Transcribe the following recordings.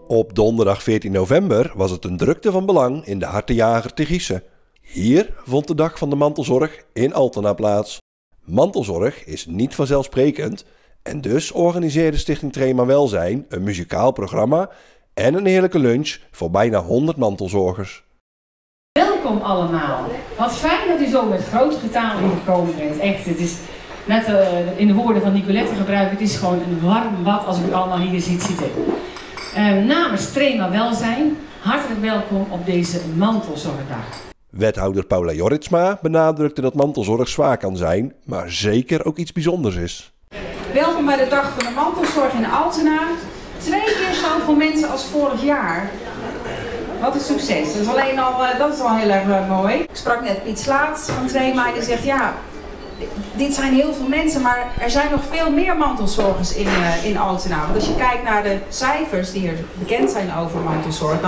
Op donderdag 14 november was het een drukte van belang in de Hartenjager te Giesen. Hier vond de Dag van de Mantelzorg in Altena plaats. Mantelzorg is niet vanzelfsprekend en dus organiseerde Stichting Trema Welzijn een muzikaal programma en een heerlijke lunch voor bijna 100 mantelzorgers. Welkom allemaal. Wat fijn dat u zo met groot getal hier gekomen bent. Echt, het is net in de woorden van Nicolette gebruiken, het is gewoon een warm bad als u allemaal hier ziet zitten. Namens Trema Welzijn, hartelijk welkom op deze Mantelzorgdag. Wethouder Paula Jorritsma benadrukte dat mantelzorg zwaar kan zijn, maar zeker ook iets bijzonders is. Welkom bij de Dag van de Mantelzorg in Altena. 2 keer zoveel mensen als vorig jaar. Wat een succes. Dat is al heel erg mooi. Ik sprak net Piet Slaat van Trema en die zegt ja, dit zijn heel veel mensen, maar er zijn nog veel meer mantelzorgers in Altena. Want als je kijkt naar de cijfers die er bekend zijn over mantelzorg,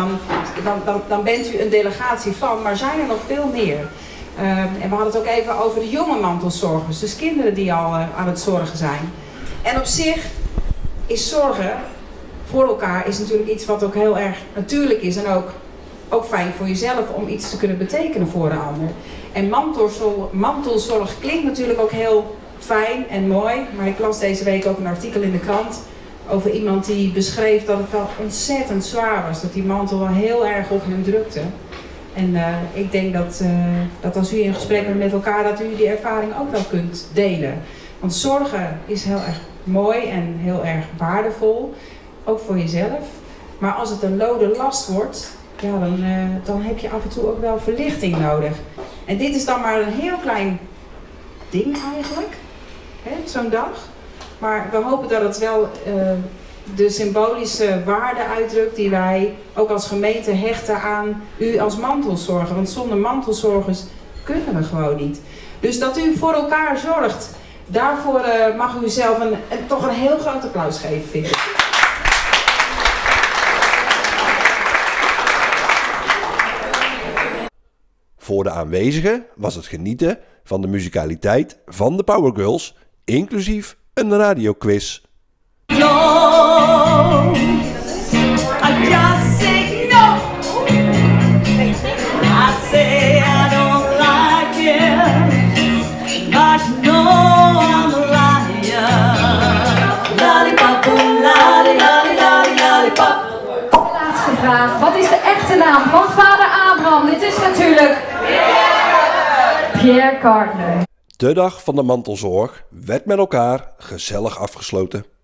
dan bent u een delegatie van, maar zijn er nog veel meer. En we hadden het ook even over de jonge mantelzorgers, dus kinderen die al aan het zorgen zijn. En op zich is zorgen voor elkaar is natuurlijk iets wat ook heel erg natuurlijk is en ook fijn voor jezelf om iets te kunnen betekenen voor de ander. En mantelzorg klinkt natuurlijk ook heel fijn en mooi, maar ik las deze week ook een artikel in de krant over iemand die beschreef dat het wel ontzettend zwaar was, dat die mantel wel heel erg op hem drukte. En ik denk dat als u in gesprek bent met elkaar, dat u die ervaring ook wel kunt delen. Want zorgen is heel erg mooi en heel erg waardevol, ook voor jezelf. Maar als het een lode last wordt, ja, dan heb je af en toe ook wel verlichting nodig. En dit is dan maar een heel klein ding eigenlijk, zo'n dag. Maar we hopen dat het wel de symbolische waarde uitdrukt die wij ook als gemeente hechten aan u als mantelzorger. Want zonder mantelzorgers kunnen we gewoon niet. Dus dat u voor elkaar zorgt, daarvoor mag u zelf toch een heel groot applaus geven, vind ik. Voor de aanwezigen was het genieten van de muzikaliteit van de Power Girls, inclusief een radioquiz. Laatste vraag. Wat is de echte naam van vader Abraham? Dit is natuurlijk Pierre Cardin. De Dag van de Mantelzorg werd met elkaar gezellig afgesloten.